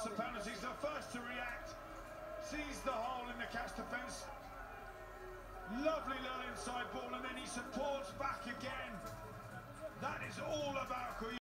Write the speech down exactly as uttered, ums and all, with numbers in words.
the penalty. He's the first to react. Sees the hole in the Cas defence. Lovely little inside ball, and then he supports back again. That is all about Kouyaté.